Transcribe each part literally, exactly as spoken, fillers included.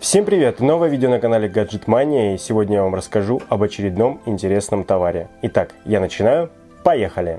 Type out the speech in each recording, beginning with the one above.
Всем привет! Новое видео на канале Gadget Mania, и сегодня я вам расскажу об очередном интересном товаре. Итак, я начинаю. Поехали!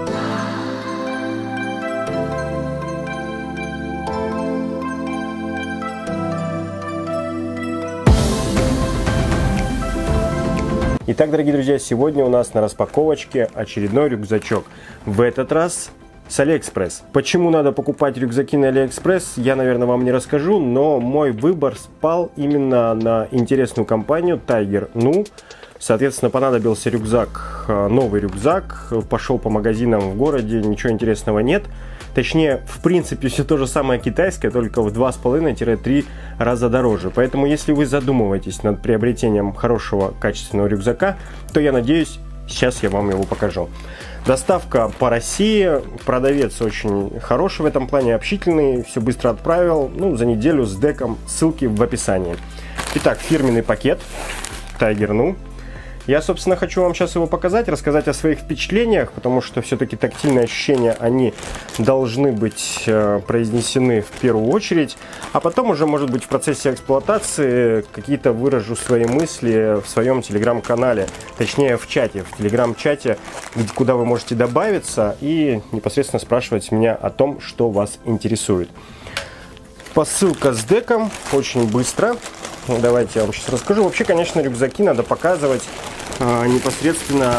Итак, дорогие друзья, сегодня у нас на распаковочке очередной рюкзачок. В этот раз с AliExpress. Почему надо покупать рюкзаки на AliExpress, я, наверное, вам не расскажу, но мой выбор спал именно на интересную компанию Tiger Nu. Соответственно, понадобился рюкзак, новый рюкзак, пошел по магазинам в городе, ничего интересного нет. Точнее, в принципе, все то же самое китайское, только в два с половиной — три раза дороже. Поэтому, если вы задумываетесь над приобретением хорошего, качественного рюкзака, то я надеюсь, сейчас я вам его покажу. Доставка по России, продавец очень хороший в этом плане, общительный, все быстро отправил, ну, за неделю с деком, ссылки в описании. Итак, фирменный пакет Tiger Nu. Я, собственно, хочу вам сейчас его показать, рассказать о своих впечатлениях, потому что все-таки тактильные ощущения, они должны быть э, произнесены в первую очередь, а потом уже, может быть, в процессе эксплуатации какие-то выражу свои мысли в своем телеграм-канале, точнее в чате, в телеграм-чате, куда вы можете добавиться и непосредственно спрашивать меня о том, что вас интересует. Посылка с деком, очень быстро. Давайте я вам сейчас расскажу. Вообще, конечно, рюкзаки надо показывать э, непосредственно,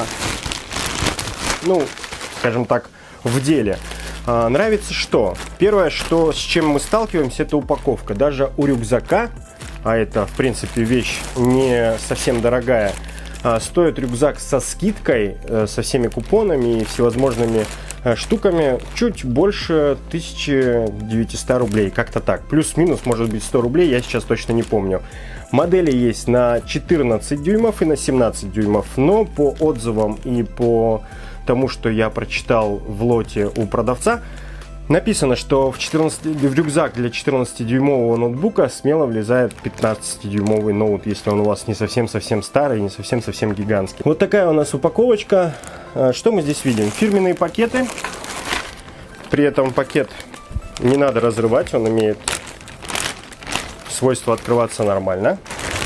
ну, скажем так, в деле. Э, нравится что? Первое, что, с чем мы сталкиваемся, это упаковка. Даже у рюкзака, а это, в принципе, вещь не совсем дорогая, э, стоит рюкзак со скидкой, э, со всеми купонами и всевозможными э, штуками чуть больше тысячи девятисот рублей, как-то так. Плюс-минус, может быть, сто рублей, я сейчас точно не помню. Модели есть на четырнадцать дюймов и на семнадцать дюймов, но по отзывам и по тому, что я прочитал в лоте у продавца, написано, что в, четырнадцать, в рюкзак для четырнадцатидюймового ноутбука смело влезает пятнадцатидюймовый ноут, если он у вас не совсем-совсем старый, не совсем-совсем гигантский. Вот такая у нас упаковочка. Что мы здесь видим? Фирменные пакеты. При этом пакет не надо разрывать, он имеет свойство открываться нормально.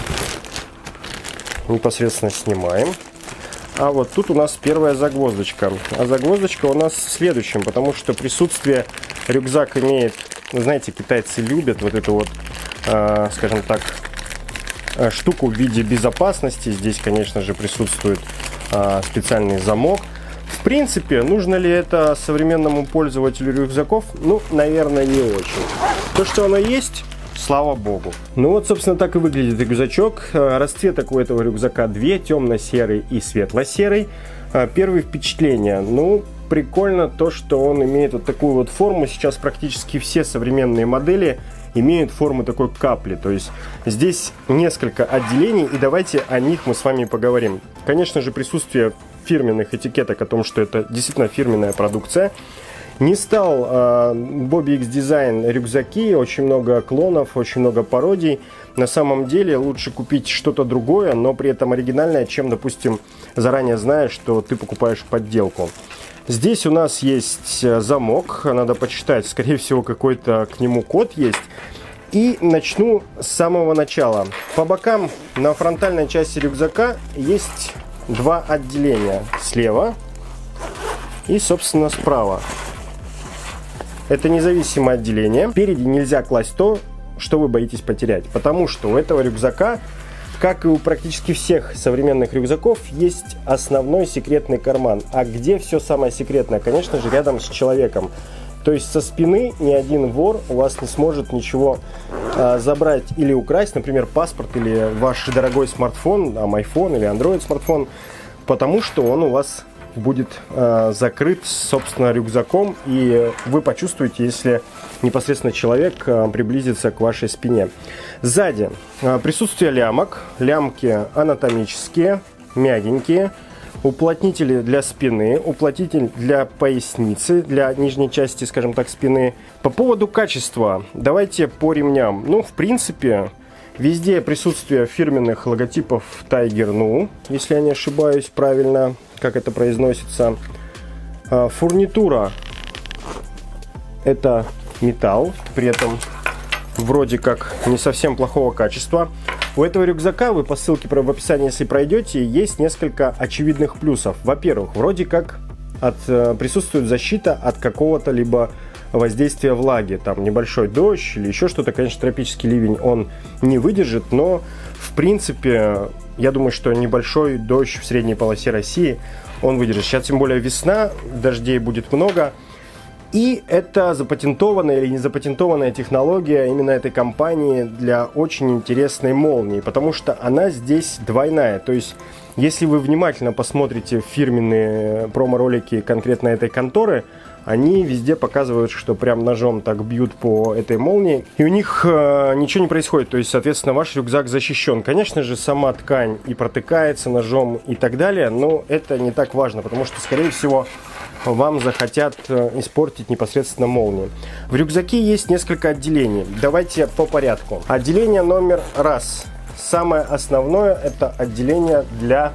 Непосредственно снимаем. А вот тут у нас первая загвоздочка. А загвоздочка у нас в следующем, потому что присутствие рюкзак имеет, знаете, китайцы любят вот эту вот, э, скажем так, штуку в виде безопасности. Здесь, конечно же, присутствует э, специальный замок. В принципе, нужно ли это современному пользователю рюкзаков? Ну, наверное, не очень. То, что оно есть, слава богу. Ну вот, собственно, так и выглядит рюкзачок. Расцветок у этого рюкзака две, темно-серый и светло-серый. Первые впечатления. Ну, прикольно то, что он имеет вот такую вот форму. Сейчас практически все современные модели имеют форму такой капли. То есть здесь несколько отделений, и давайте о них мы с вами поговорим. Конечно же, присутствие фирменных этикеток о том, что это действительно фирменная продукция. Не стал э, Bobby X Design рюкзаки, очень много клонов, очень много пародий. На самом деле лучше купить что-то другое, но при этом оригинальное, чем, допустим, заранее зная, что ты покупаешь подделку. Здесь у нас есть замок, надо почитать, скорее всего, какой-то к нему код есть. И начну с самого начала. По бокам на фронтальной части рюкзака есть два отделения. Слева и, собственно, справа. Это независимое отделение. Впереди нельзя класть то, что вы боитесь потерять. Потому что у этого рюкзака, как и у практически всех современных рюкзаков, есть основной секретный карман. А где все самое секретное? Конечно же, рядом с человеком. То есть со спины ни один вор у вас не сможет ничего а, забрать или украсть, например, паспорт или ваш дорогой смартфон, там, iPhone или Android смартфон, потому что он у вас будет э, закрыт, собственно, рюкзаком, и вы почувствуете, если непосредственно человек э, приблизится к вашей спине. Сзади э, присутствие лямок. Лямки анатомические, мягенькие. Уплотнители для спины, уплотнитель для поясницы, для нижней части, скажем так, спины. По поводу качества, давайте по ремням. Ну, в принципе, везде присутствие фирменных логотипов Tiger Nu, если я не ошибаюсь правильно, как это произносится. Фурнитура — это металл, при этом вроде как не совсем плохого качества. У этого рюкзака, вы по ссылке в описании, если пройдете, есть несколько очевидных плюсов. Во-первых, вроде как от, присутствует защита от какого-то либо воздействия влаги. Там небольшой дождь или еще что-то. Конечно, тропический ливень он не выдержит, но в принципе, я думаю, что небольшой дождь в средней полосе России он выдержит. Сейчас тем более весна, дождей будет много. И это запатентованная или не запатентованная технология именно этой компании для очень интересной молнии, потому что она здесь двойная. То есть, если вы внимательно посмотрите фирменные промо-ролики конкретно этой конторы, они везде показывают, что прям ножом так бьют по этой молнии, и у них э, ничего не происходит. То есть, соответственно, ваш рюкзак защищен. Конечно же, сама ткань и протыкается ножом и так далее, но это не так важно, потому что, скорее всего, вам захотят испортить непосредственно молнию. В рюкзаке есть несколько отделений. Давайте по порядку. Отделение номер раз. Самое основное — это отделение для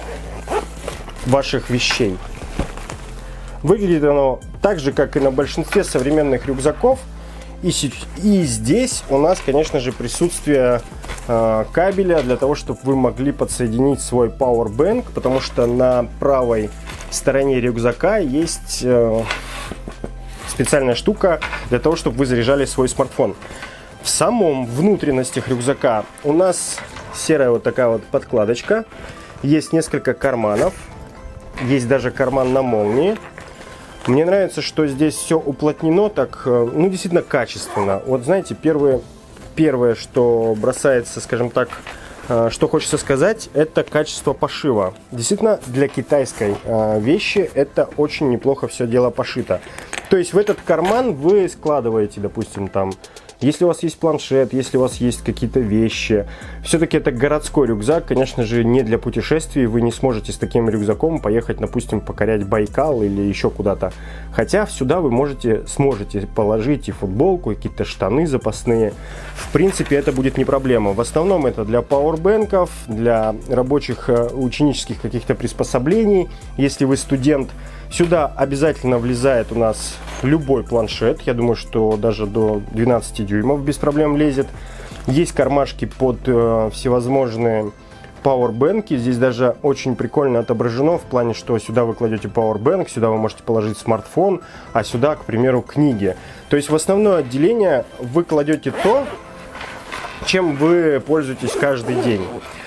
ваших вещей. Выглядит оно так же, как и на большинстве современных рюкзаков. И, и здесь у нас, конечно же, присутствие э, кабеля для того, чтобы вы могли подсоединить свой Powerbank, потому что на правой стороне рюкзака есть э, специальная штука для того, чтобы вы заряжали свой смартфон. В самом внутренностях рюкзака у нас серая вот такая вот подкладочка, есть несколько карманов, есть даже карман на молнии. Мне нравится, что здесь все уплотнено так, ну, действительно качественно. Вот знаете, первое, первое, что бросается, скажем так, что хочется сказать, это качество пошива. Действительно, для китайской вещи это очень неплохо все дело пошито. То есть в этот карман вы складываете, допустим, там, если у вас есть планшет, если у вас есть какие-то вещи. Все-таки это городской рюкзак, конечно же, не для путешествий. Вы не сможете с таким рюкзаком поехать, допустим, покорять Байкал или еще куда-то. Хотя сюда вы можете, сможете положить и футболку, и какие-то штаны запасные. В принципе, это будет не проблема. В основном это для пауэрбэнков, для рабочих ученических каких-то приспособлений. Если вы студент, сюда обязательно влезает у нас любой планшет. Я думаю, что даже до двенадцати дюймов без проблем влезет. Есть кармашки под э, всевозможные пауэрбэнки. Здесь даже очень прикольно отображено в плане, что сюда вы кладете пауэрбэнк, сюда вы можете положить смартфон, а сюда, к примеру, книги. То есть в основное отделение вы кладете то, чем вы пользуетесь каждый день.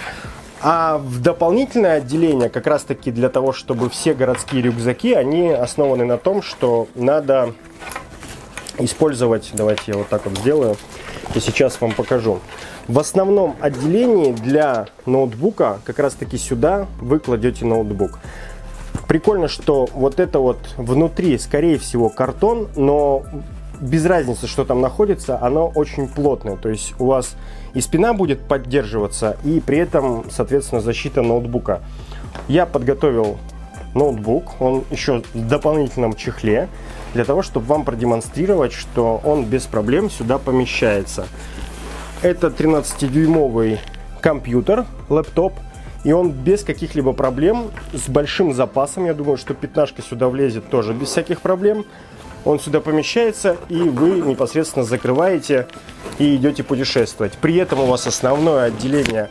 А в дополнительное отделение, как раз таки для того, чтобы все городские рюкзаки, они основаны на том, что надо использовать, давайте я вот так вот сделаю, и сейчас вам покажу. В основном отделении для ноутбука, как раз таки сюда вы кладете ноутбук. Прикольно, что вот это вот внутри, скорее всего, картон, но без разницы, что там находится, оно очень плотное. То есть у вас и спина будет поддерживаться, и при этом, соответственно, защита ноутбука. Я подготовил ноутбук, он еще в дополнительном чехле, для того, чтобы вам продемонстрировать, что он без проблем сюда помещается. Это тринадцатидюймовый компьютер, лэптоп, и он без каких-либо проблем, с большим запасом. Я думаю, что пятнашка сюда влезет тоже без всяких проблем. Он сюда помещается, и вы непосредственно закрываете и идете путешествовать. При этом у вас основное отделение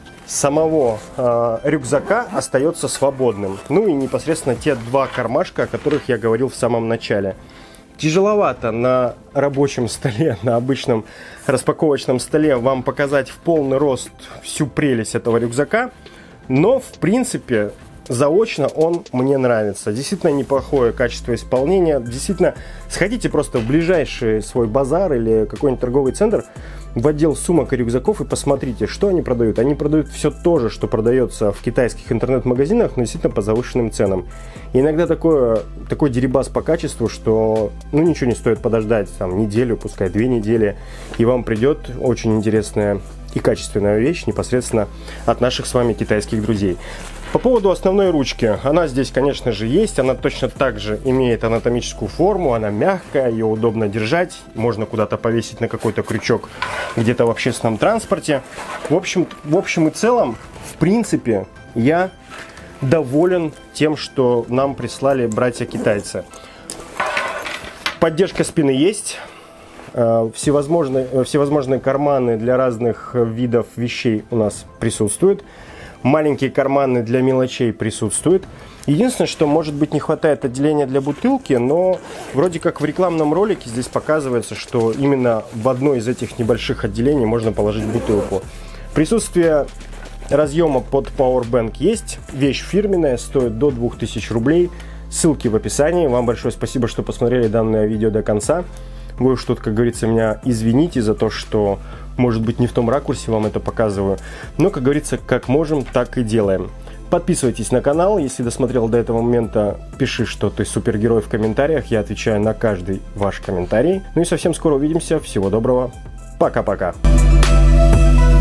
самого э, рюкзака остается свободным. Ну и непосредственно те два кармашка, о которых я говорил в самом начале. Тяжеловато на рабочем столе, на обычном распаковочном столе вам показать в полный рост всю прелесть этого рюкзака, но в принципе заочно он мне нравится. Действительно неплохое качество исполнения. Действительно, сходите просто в ближайший свой базар или какой-нибудь торговый центр, в отдел сумок и рюкзаков, и посмотрите, что они продают. Они продают все то же, что продается в китайских интернет-магазинах, но действительно по завышенным ценам. И иногда такое, такой дерибас по качеству, что ну ничего не стоит подождать, там, неделю, пускай две недели, и вам придет очень интересная и качественная вещь непосредственно от наших с вами китайских друзей. По поводу основной ручки, она здесь, конечно же, есть, она точно так же имеет анатомическую форму, она мягкая, ее удобно держать, можно куда-то повесить на какой-то крючок где-то в общественном транспорте. В общем, в общем и целом, в принципе, я доволен тем, что нам прислали братья-китайцы. Поддержка спины есть. Всевозможные, всевозможные карманы для разных видов вещей у нас присутствуют. Маленькие карманы для мелочей присутствуют. Единственное, что, может быть, не хватает отделения для бутылки, но вроде как в рекламном ролике здесь показывается, что именно в одно из этих небольших отделений можно положить бутылку. Присутствие разъема под Powerbank есть. Вещь фирменная, стоит до двух тысяч рублей. Ссылки в описании. Вам большое спасибо, что посмотрели данное видео до конца. Вы уж тут, как говорится, меня извините за то, что, может быть, не в том ракурсе вам это показываю. Но, как говорится, как можем, так и делаем. Подписывайтесь на канал. Если досмотрел до этого момента, пиши, что ты супергерой в комментариях. Я отвечаю на каждый ваш комментарий. Ну и совсем скоро увидимся. Всего доброго. Пока-пока.